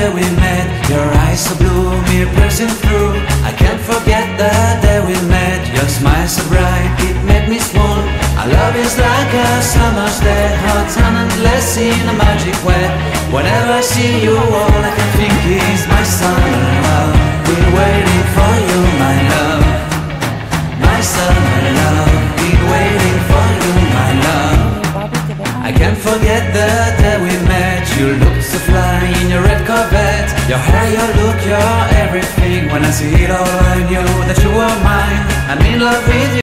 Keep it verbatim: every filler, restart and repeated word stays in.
day we met. Your eyes so blue, me piercing through. I can't forget the day we met. Your smile so bright, it made me swoon. Our love is like a summer's day, hot and endless in a magic way. Whenever I see you, all I can think is my summer love. Been waiting for you, my love. My summer love. Been waiting for you, my love. I can't forget the day we met. You looked so fly in your red Corvette. Your hair, your look, your everything. When I see it all, I knew that you were mine. I'm in love with you.